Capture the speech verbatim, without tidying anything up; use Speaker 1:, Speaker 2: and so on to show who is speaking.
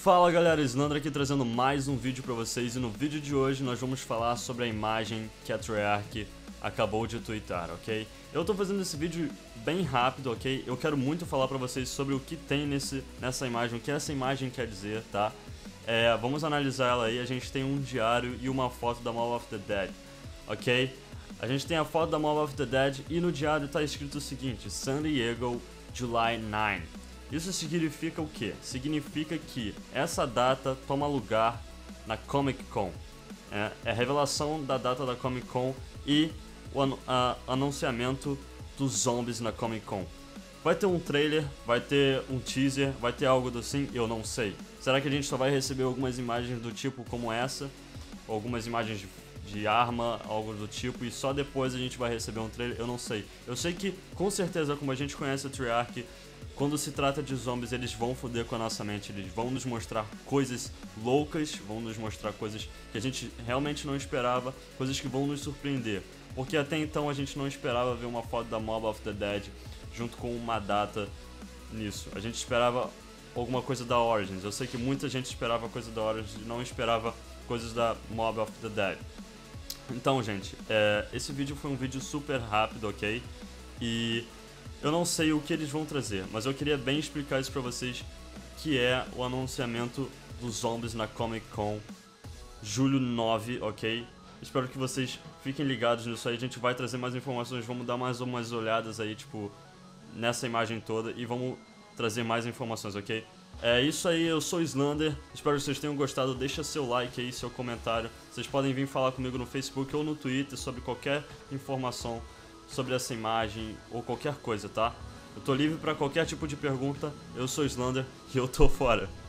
Speaker 1: Fala galera, Slander aqui trazendo mais um vídeo pra vocês, e no vídeo de hoje nós vamos falar sobre a imagem que a Treyarch acabou de tweetar, ok? Eu tô fazendo esse vídeo bem rápido, ok? Eu quero muito falar pra vocês sobre o que tem nesse, nessa imagem, o que essa imagem quer dizer, tá? É, vamos analisar ela aí. A gente tem um diário e uma foto da Mall of the Dead, ok? A gente tem a foto da Mall of the Dead e no diário tá escrito o seguinte: San Diego, July ninth. Isso significa o quê? Significa que essa data toma lugar na Comic Con. É, é a revelação da data da Comic Con e o an a, anunciamento dos zombies na Comic Con. Vai ter um trailer, vai ter um teaser, vai ter algo assim? Eu não sei. Será que a gente só vai receber algumas imagens do tipo como essa? Ou algumas imagens de, de arma, algo do tipo, e só depois a gente vai receber um trailer? Eu não sei. Eu sei que, com certeza, como a gente conhece a Treyarch, quando se trata de zombies, eles vão foder com a nossa mente, eles vão nos mostrar coisas loucas, vão nos mostrar coisas que a gente realmente não esperava, coisas que vão nos surpreender. Porque até então a gente não esperava ver uma foto da Mob of the Dead junto com uma data nisso. A gente esperava alguma coisa da Origins. Eu sei que muita gente esperava coisa da Origins e não esperava coisas da Mob of the Dead. Então, gente, é, esse vídeo foi um vídeo super rápido, ok? E eu não sei o que eles vão trazer, mas eu queria bem explicar isso pra vocês, que é o anunciamento dos zombies na Comic Con julho nove, ok? Espero que vocês fiquem ligados nisso aí. A gente vai trazer mais informações, vamos dar mais umas olhadas aí, tipo, nessa imagem toda, e vamos trazer mais informações, ok? É isso aí, eu sou o Slander, espero que vocês tenham gostado. Deixa seu like aí, seu comentário. Vocês podem vir falar comigo no Facebook ou no Twitter sobre qualquer informação sobre essa imagem ou qualquer coisa, tá? Eu tô livre pra qualquer tipo de pergunta. Eu sou o Slander e eu tô fora.